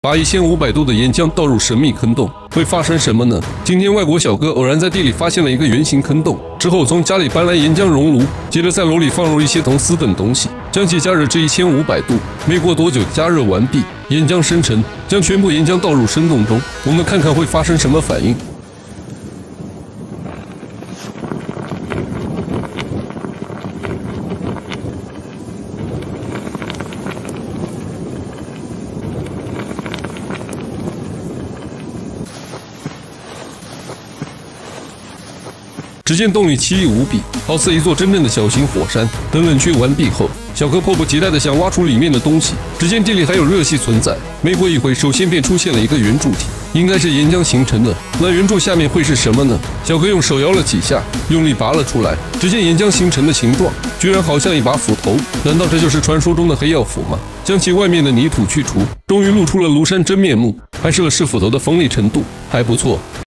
把1500度的岩浆倒入神秘坑洞，会发生什么呢？今天外国小哥偶然在地里发现了一个圆形坑洞，之后从家里搬来岩浆熔炉，接着在炉里放入一些铜丝等东西，将其加热至1500度。没过多久，加热完毕，岩浆生成，将全部岩浆倒入深洞中，我们看看会发生什么反应。 只见洞里奇异无比，好似一座真正的小型火山。等冷却完毕后，小哥迫不及待地想挖出里面的东西。只见地里还有热气存在。没过一会，首先便出现了一个圆柱体，应该是岩浆形成的。那圆柱下面会是什么呢？小哥用手摇了几下，用力拔了出来。只见岩浆形成的形状，居然好像一把斧头。难道这就是传说中的黑曜斧吗？将其外面的泥土去除，终于露出了庐山真面目。拍摄了是斧头的锋利程度还不错。